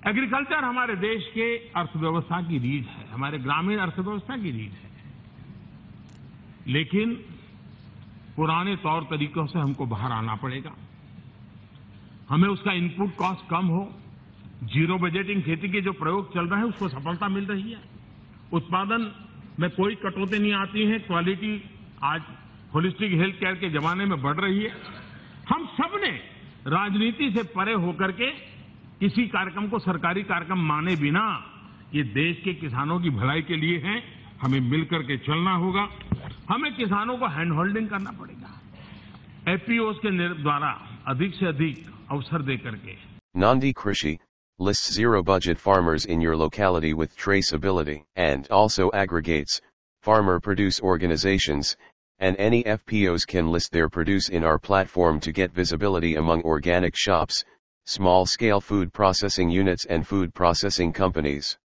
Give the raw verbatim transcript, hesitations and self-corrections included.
Agriculture हमारे देश के अर्थव्यवस्था की रीढ़ है, हमारे ग्रामीण अर्थव्यवस्था की रीढ़ है। लेकिन पुराने तौर तरीकों से हमको बाहर आना पड़ेगा। हमें उसका इनपुट कॉस्ट कम हो, जीरो बजटिंग खेती के जो प्रयोग चल रहे हैं उसको सफलता मिल रही है, उत्पादन में कोई कटौती नहीं आती है, क्वालिटी आज होलिस्टिक हेल्थ केयर के जमाने में बढ़ रही है। हम सब ने राजनीति से परे होकर के किसी कार्यक्रम को सरकारी कार्यक्रम माने बिना ये देश के किसानों की भलाई के लिए है, हमें मिलकर के चलना होगा। हमें किसानों को हैंड होल्डिंग करना पड़ेगा। एफपीओज के द्वारा अधिक से अधिक अवसर देकर के। Nandi Krishi lists zero budget farmers in your locality with traceability and also aggregates farmer produce organizations, and any F P Os can list their produce in our platform to get visibility among organic shops, small scale food processing units and food processing companies.